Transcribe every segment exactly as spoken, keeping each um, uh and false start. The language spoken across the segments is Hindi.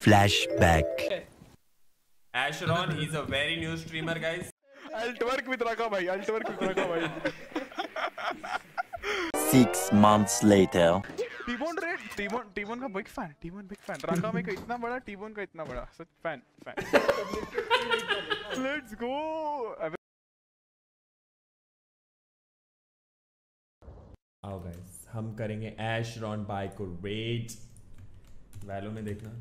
Flashback. Ashron, he's a very new streamer, guys. I'll twerk with Raka bhai. I'll twerk with Raka bhai. Six months later. T-Bone red. T-Bone T-Bone का big fan. T-Bone big fan. Raka में का इतना बड़ा, T-Bone का इतना बड़ा. सच fan fan. Let's go. आओ गाइस, हम करेंगे Ashron बाय को रेड. वैलो में देखना.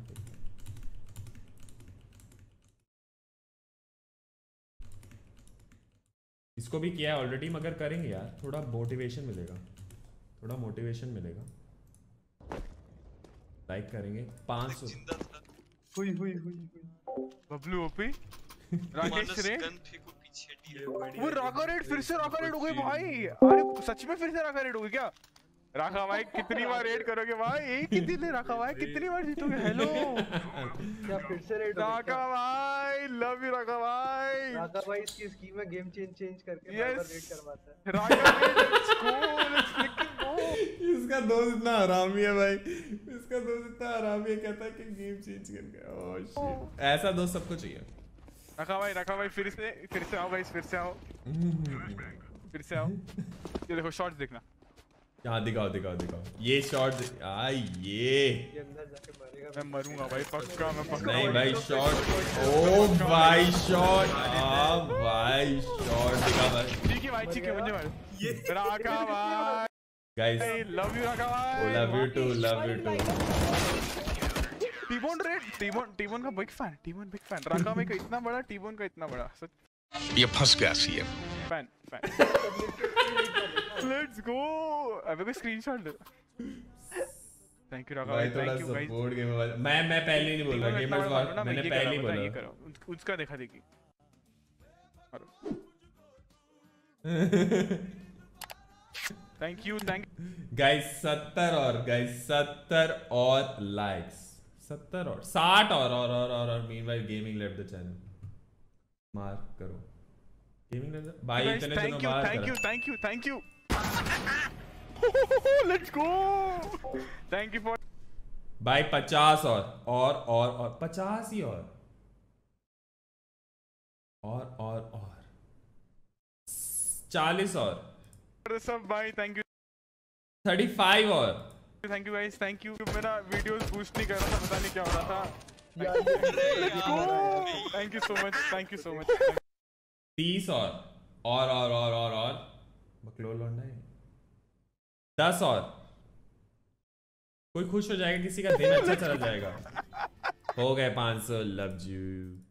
इसको भी किया है ऑलरेडी, मगर करेंगे यार. थोड़ा मोटिवेशन मिलेगा. थोड़ा मोटिवेशन मिलेगा. लाइक करेंगे. पाँच सौ. हुई हुई हुई हुई. बबलू ओपी. राकेश रे. वो राका रेड फिर से राका रेड हो गई भाई. अरे सच में फिर से राका रेड हो गई क्या? राका भाई कितनी बार रेड करोगे भाई? एक ही दिन है राका भाई, कितनी बार जीतोगे? हेलो क्या फिर से रेड? राका भाई लव यू राका भाई. राका भाई इसकी स्कीम में गेम चेंज चेंज करके yes. रेड करवाता है. Raka raid let's go let's flicking go. इसका दोस्त इतना हरामी है भाई. इसका दोस्त इतना हरामी है, कहता है कि गेम चेंज करके. ओह शिट, ऐसा दोस्त सबको चाहिए. राका भाई राका भाई फिर से फिर से आओ गाइस, फिर से आओ फिर से आओ. ये देखो शॉट्स देखना. यहाँ दिखाओ दिखाओ दिखाओ ये शॉट. आई ये ये अंदर जाके मारेगा. मैं मरूंगा भाई पक्का. मैं पक्का नहीं भाई शॉट. ओ भाई शॉट. हाँ भाई शॉट दिखा भाई. ठीक है भाई, ठीक है मुझे मार. राका भाई गाइस, लव यू राका भाई. Love you too love you too. T-Bone raid. T-Bone T-Bone का big fan. T-Bone big fan. Raka में का इतना बड़ा, T-Bone का इतना बड़ा. सच ये फंस गया CM. Fan fan. Let's go. अबे कोई स्क्रीनशॉट ले. थैंक यू राका भाई. Thank you guys. Support game मैं मैं पहले नहीं बोल रहा. गेमर्स वॉर मैंने पहले ही बोला. ये करो उसका देखा देखी. थैंक यू थैंक गाइस सत्तर और गाइस सत्तर और लाइक्स. सत्तर और साठ और और और और, और meanwhile gaming left the channel. मार करो गेमिंग लेफ्ट भाई. इतने दिनों बाद. Thank you thank you thank you. Let's go. Thank you for भाई. पचास और और और और पचास ही और और और और चालीस और सब भाई. Thank you. थर्टी फाइव और thank you guys. Thank you. मेरा वीडियोस बूस्ट नहीं कर रहा था, पता नहीं क्या हो रहा था. Thank you so much. Thank you so much. तीस और और और और और और बकलोल लौंडा है. दस और. कोई खुश हो जाएगा, किसी का दिन अच्छा चला जाएगा. हो गए पाँच सौ. Love you.